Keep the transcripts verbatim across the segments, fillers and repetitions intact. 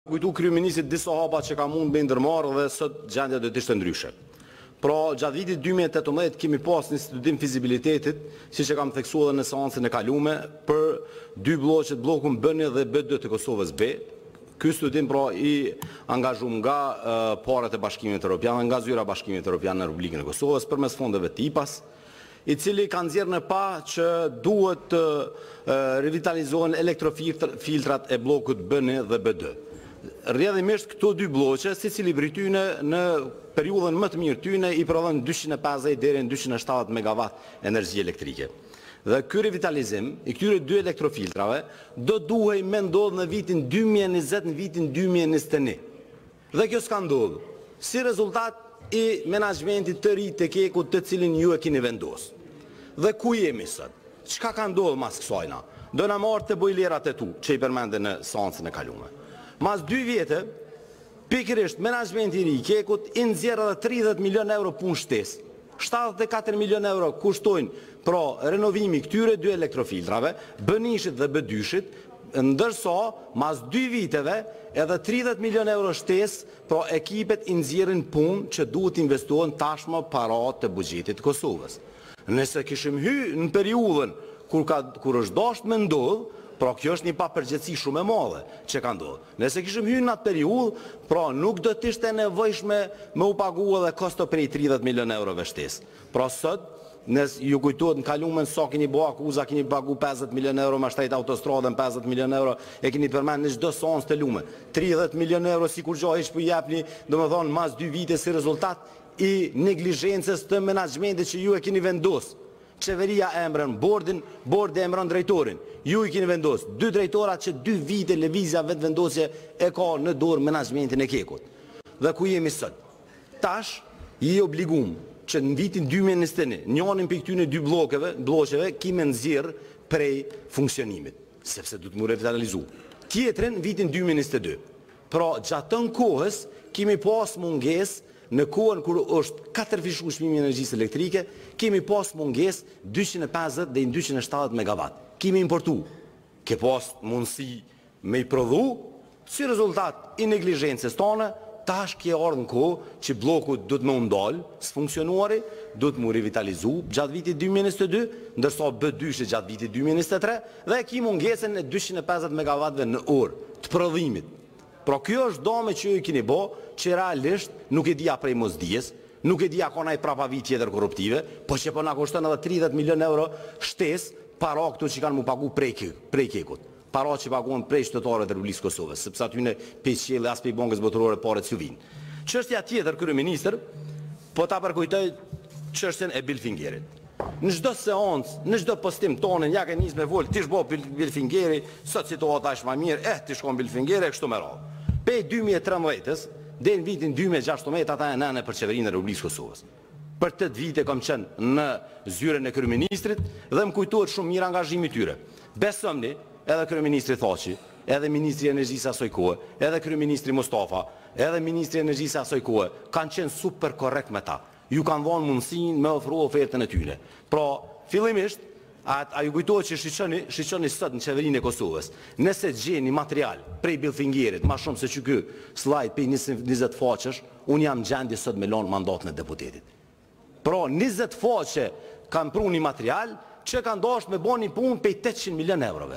Kujtu kryeministit disa hapa që ka mund me ndërmarrë dhe sot gjendja do të ishte ndryshe. Pra, gjatë vitit dy mijë e tetëmbëdhjetë kemi pas një studim fizibilitetit, siç e kam theksuar edhe në seancën e kaluar, për dy blloqet, bllokun B një dhe B dy të Kosovës B. Ky studim pra i angazhuar nga uh, parat e Bashkimit Evropian, nga zyra e Bashkimit Evropian në Republikën e Kosovës përmes fondeve të I P A-s, i cili kanë nxjerrë në pa që duhet të uh, revitalizohen elektrofiltrat e bllokut B një dhe B dy. Rrjedhimisht këto dy blloqe, secili prej tyre në periudhën më të mirë tyre i prodhon dyqind e pesëdhjetë deri në dyqind e shtatëdhjetë megawatt energji elektrike. Dhe ky revitalizim i këtyre dy elektrofiltrave do duhej me ndodh në vitin dy mijë e njëzet, në vitin dy mijë e njëzet e një. Dhe kjo s'ka ndodhur. Si rezultat i menaxhmentit të ri të Kekut, të cilin ju e keni vendosur. Dhe ku jemi sot? Çka ka ndodhur mas kësajna? Do na marrë të bojlerat e tu, që i përmende në seancën e kaluar. Mas dy vjetë, pikërisht menaxhmenti i ri i Kekut i nxjerr edhe tridhjetë milion euro punë shtesë. shtatëdhjetë e katër milion euro kushtojnë pra renovimi këtyre dy elektrofiltrave, B një-shit dhe B dy-shit, ndërsa mas dy viteve edhe tridhjetë milion euro shtesë, pra ekipet i nxjerrin punë që duhet investohen tashmë para të buxhetit të Kosovës. Nëse kishim hyrë në periudhën kur ka kur është dashur me ndodh, pra kjo është një papërgjegjësi shumë e madhe që ka ndodhur. Nëse kishim hyrë në atë periudhë, pra nuk do të ishte nevojshme me u pagu edhe kosto prej tridhjetë milion euro shtesë. Pra sot, nëse ju kujtohet në kalumen sa keni bo akuza, keni pagu pesëdhjetë milion euro me shtrejt autostradën, pesëdhjetë milion euro e keni përmend në çdo seancë të lume. tridhjetë milion euro sikur gjë hiç po japni, domethënë mas dy vite si rezultat i neglizhencës të menaxhmentit që ju e keni vendosur. Qeveria e emron bordin, bordi e emron drejtorin. Ju i keni vendosur dy drejtora që dy vite lëvizja vetë vendosje e ka në dorë menaxhmentin e Kekut. Dhe ku jemi sot? Tash i obligum që në vitin dy mijë e njëzet e një, njënin për këtyne dy blokeve, bloqeve, kime nxjerr prej funksionimit, sepse du të mu revitalizu. Tjetrin vitin dy mijë e njëzet e dy. Pra gjatën kohës kemi pas mungesë në kohën kur është katër fishu shmimi energjisë elektrike, kemi pas mungesë dyqind e pesëdhjetë dhe dyqind e shtatëdhjetë megawatt. Kemi importu. Ke pas mundësi me i prodhu, si rezultat i neglizhencës tonë, tash kje ardhë në kohë që bloku do të më ndalë, së funksionuari, do të mu revitalizu gjatë vitit dy mijë e njëzet e dy, ndërsa B dy-shit gjatë vitit dy mijë e njëzet e tre, dhe ki mungesën e dyqind e pesëdhjetë megawattve në orë të prodhimit. Pra kjo është dome që ju i keni bo, që realisht nuk e dia prej mosdijes, nuk e dia ka naj prapavi tjetër korruptive, po që po na kushton edhe tridhjetë milion euro shtesë para këtu që kanë mu pagu prej, prej Kekut. Para që paguan prej shtetërorëve të Republikës Kosovës, sepse aty në pesëqielli as prej Bankës Botërore paret s'ju vinë. Çështja tjetër, kryeministër, po ta përkujtoj çështjen e Bilfingerit. Në çdo seancë, në çdo postim tonë, ja ke nis me vol, ti shbo Bilfingeri, sot situata është më mirë, eh ti shkon Bilfingeri kështu me radhë. Pe dy mijë e trembëdhjetës dhe në vitin dy mijë e gjashtëmbëdhjetë ata e nënë për qeverinë e Republikës Kosovës. Për tëtë vite kam qenë në zyren e kryeministrit dhe më kujtohet shumë mirë angazhimi tyre. Besomni, edhe kryeministri Thaçi, edhe ministri i energjisë asoj kohë, edhe kryeministri Mustafa, edhe ministri i energjisë asoj kohë, kanë qenë super korrekt me ta. Ju kanë dhënë mundësinë me ofru ofertën e tyre. Pra, fillimisht, a, a ju kujtohet që shiqoni, shiqoni sot në qeverinë e Kosovës. Nëse gjeni material prej Bilfingerit, ma shumë se që ky slide për njëzet faqesh, unë jam gjendje sot me lonë mandatën e deputetit. Pra, njëzet faqe kanë pru një material që kanë dasht me bo një punë për tetëqind milion eurove.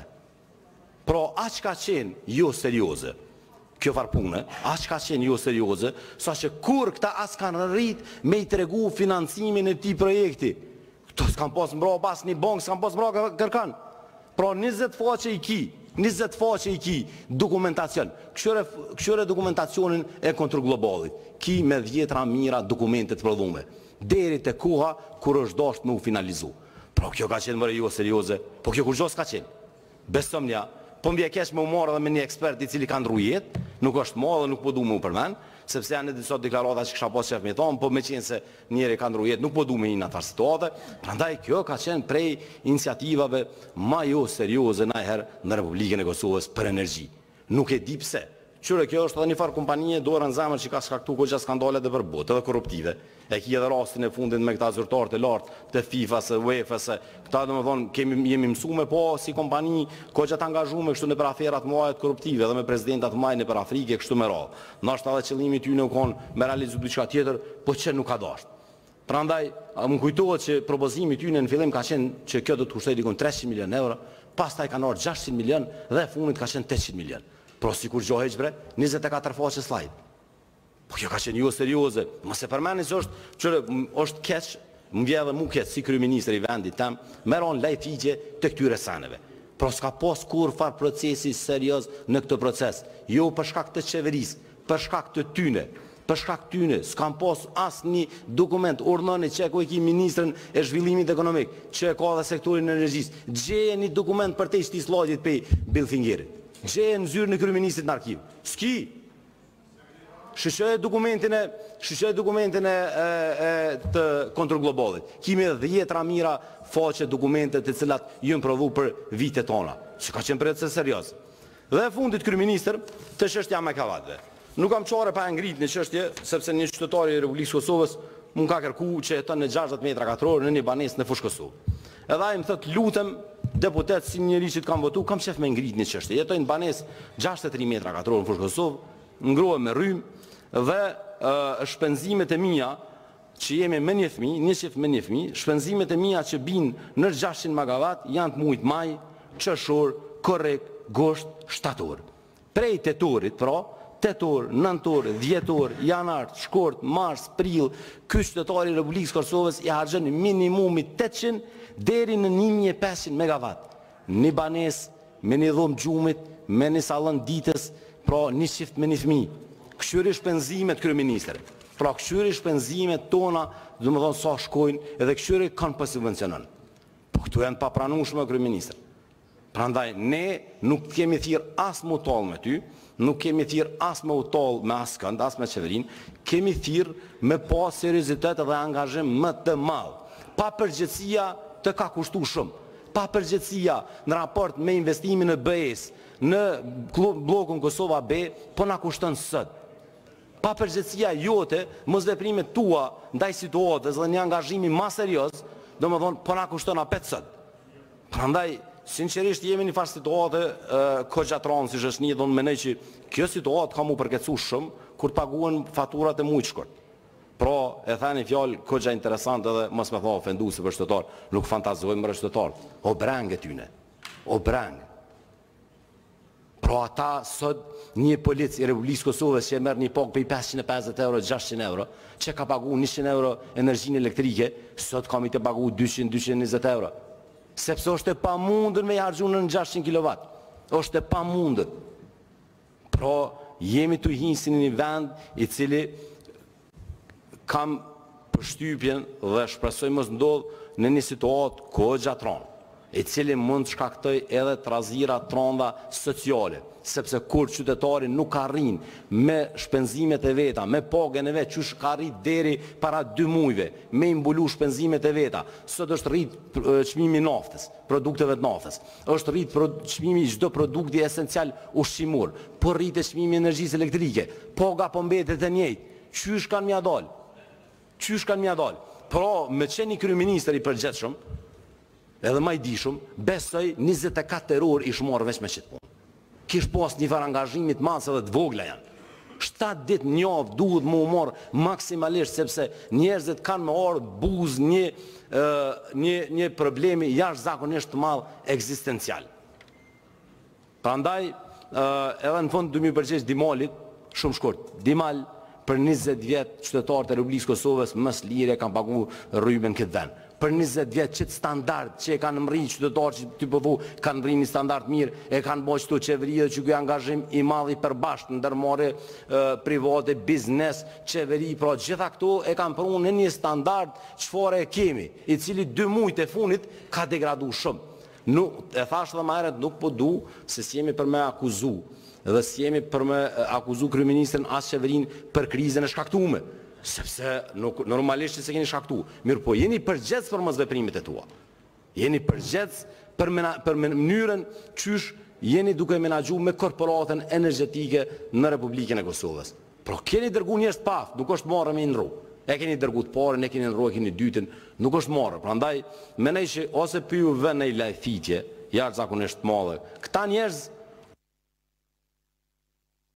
Pra, aq ka qenë jo serioze, kjo farë punë, aq ka qenë jo serioze, sa që kur këta as kanë rrit me i tregu financimin e ti projekti. Këto s'kan pas mbra pas një bankë, s'kan pas mbra kërkan. Pra, njëzet faqe i ki, njëzet faqe i ki dokumentacion. Këshore, këshore dokumentacionin e kontrol globalit. Ki me dhjetra mira dokumentet prodhume. Deri të koha kur është dasht me u finalizu. Pra, kjo ka qenë mëre jo serioze, po kjo kur gjo s'ka qenë. Besomnja, po mbje kesh me u marrë dhe me një ekspert i cili ka ndru jetë, nuk është ma dhe nuk po du me u përmen, sepse janë në disa deklarata që kësha pas qef me thonë, po me qenë se njeri ka ndru jetë, nuk po du me i në atar situate, prandaj kjo ka qenë prej iniciativave ma jo serioze najher në Republikën e Kosovës për energji. Nuk e di pse, Qyre, kjo është edhe një farë kompanie dorë në zemër që ka shkaktuar goxha skandale dhe përbot, edhe korruptive. E ki edhe rastin e fundit me këta zyrtarët e lartë të FIFA-s, UEFA-s, këta domethënë kemi jemi mësuar po si kompani goxha të angazhuar kështu në për afera të mëdha korruptive dhe me presidentat të mëdhenj në për Afrikë kështu me radhë. Ndoshta edhe qëllimi i tyre u kon me realizu diçka tjetër, po që nuk ka dashur. Prandaj, më kujtohet që propozimi i tyre në fillim ka qenë që kjo do të kushtojë dikon trecëqind milion euro, pastaj kanë ardhur gjashtëqind milion dhe fundit ka qenë tetëqind milion. Pro sikur gjohë heq bre, njëzet e katër faqe slajd. Po kjo ka qenë jo serioze. Mos e përmendni se është çore është keq, më vjen edhe mu keq si kryeministri i vendit tam, merron lajfigje të këtyre saneve. Pro s'ka pas kur far procesi serioz në këtë proces. Jo për shkak të qeverisë, për shkak të tyne. Për shkak tyne, s'kam pas asnjë dokument urdhënoni që ku e ki ministrin e zhvillimit ekonomik, që ka edhe sektorin e energjisë. Gjeje një dokument për të shtis lojit pe Bill Fingerit. Gjeje në zyrën e kryeministit në arkiv. S'ki. Shëshoj dokumentin e shëshoj dokumentin e, e, e të kontrolglobalit. Kimi dhjetra mira faqe dokumente të cilat janë provu për vitet tona. Që ka qenë proces serioz. Dhe fundit kryeministër të çështja me kavatëve. Nuk kam çore pa ngrit në çështje, sepse një qytetar i Republikës Kosovës mund ka kërku që jeton në gjashtëdhjetë metra katror në një banesë në fushë Kosovë. Edhe ai më thot lutem deputet si njëri që të kam votu, kam qef me ngrit një çështje. Jetoj në banesë gjashtëdhjetë e tre metra katror në fushë Kosovë, ngrohem me rrymë dhe uh, shpenzimet e mia që jemi me një fëmijë, një qef me një fëmijë, shpenzimet e mia që binë në gjashtëqind megawatt janë të muajit maj, qershor, korrekt, gosht, shtator. Prej tetorit, pra, tetor, nëntor, dhjetor, janar, shkort, mars, prill, ky qytetar i Republikës Kosovës i harxhon minimumi tetëqind deri në një mijë e pesëqind megawatt. Një banesë me një dhomë gjumit, me një sallën ditës, pra një shift me një fëmijë. Këshyri shpenzimet kryeministre. Pra këshyri shpenzimet tona, domethënë sa shkojnë, edhe këshyri kanë pa subvencionon. Po këtu janë pa pranueshme kryeministre. Prandaj ne nuk kemi thirr as më toll me ty, nuk kemi thirr as më toll me askënd, as me qeverinë, kemi thirr me pas seriozitet dhe angazhim më të madh. Pa përgjegjësia të ka kushtu shumë. Pa përgjegjësia në raport me investimin në B E S, në bllokun Kosova B, po na kushton sot. Pa përgjegjësia jote, mos veprimet tua ndaj situatës dhe një angazhimi më serioz, domethënë po na kushton apet sot. Prandaj sinqerisht jemi në një farë situate kogjatron, si është një dhënë menoj që kjo situatë ka mu përkecu shumë kur të paguhen faturat e mujtë shkurt. Pra, e thani fjalë kogja interesant edhe mos me tha ofenduese për qytetar, nuk fantazojmë për qytetar. O brangë tyne. O brangë. Pra ata sot një polic i Republikës Kosovës që e merr një pagë për pesëqind e pesëdhjetë euro, gjashtëqind euro, që ka pagu njëqind euro energjinë elektrike, sot kam i të pagu dyqind e njëzet euro. Sepse është e pamundën me i harxhu në gjashtëqind kilowatt. Është e pamundën. Pra, jemi të hinjë në një vend i cili kam përshtypjen dhe shpresoj mos ndodh në një situatë kogjatron, i cili mund të shkaktoj edhe trazira tronda sociale, sepse kur qytetari nuk arrin me shpenzimet e veta, me pagën e vet, qysh ka arrit deri para dy muajve, me imbulu shpenzimet e veta. Sot është rrit çmimi i naftës, produkteve të naftës. Është rrit çmimi i çdo produkti esencial ushqimor, po rritet çmimi i energjisë elektrike. Paga po mbetet e njëjtë. Qysh kanë mja dal? Qysh kanë mja dal? Pra, me qenë i kryeministër i përgjithshëm, edhe më i dishëm, besoj njëzet e katër orë ish marrë veç me qëtë punë. Kish pas një farë angazhimit masë edhe të vogla janë. shtatë ditë një javë duhet më marrë maksimalisht, sepse njerëzit kanë më orë buz një, uh, një, një problemi jashtëzakonisht të madh ekzistencial. Prandaj, uh, edhe në fund du mi përgjegjë Dimalit, shumë shkurt, Dimal për njëzet vjetë qytetarët e Republikës Kosovës mës lire kanë pagu rrymën këtë vend. Për njëzet vjetë qëtë standard që e kanë mri qytetarë që të përvu kanë mri një standard mirë, e kanë bo qëto qeveria që kjo angazhim i madhi përbashkë në ndërmare e, private, biznes, qeveri, pra gjitha këto e kanë përru në një standard qëfare e kemi, i cili dy mujtë e funit ka degradu shumë. Nuk, e thashtë dhe ma eret nuk po du se si jemi për me akuzu, dhe si jemi për me akuzu kryeministrin as qeverin për krizën e shkaktume. Sepse nuk, normalisht që se keni shkaktu. Mirë po, jeni përgjec për mësveprimet e tua. Jeni përgjec për, mena, për mënyrën qysh jeni duke menaxhu me korporatën energjetike në Republikën e Kosovës. Pro keni dërgu njerëz të paf, nuk është marrë me ndru. E keni dërgu të parën, e keni ndru, e keni dytën, nuk është marrë. Prandaj mendoj që ose pyu vën në lajthitje, jashtëzakonisht madhe. Këta njerëz